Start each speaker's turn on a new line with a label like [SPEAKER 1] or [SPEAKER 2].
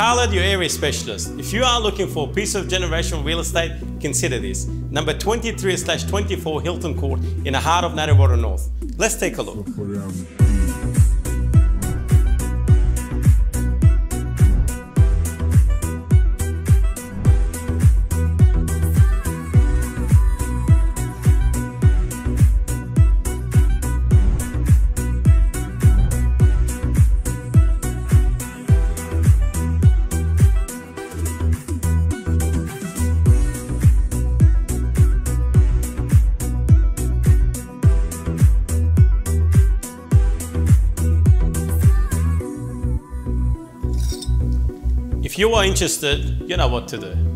[SPEAKER 1] KHALED, your area specialist. If you are looking for a piece of generational real estate, consider this. Number 23/24 Hilton Court in the heart of Narre North. Let's take a look. If you are interested, you know what to do.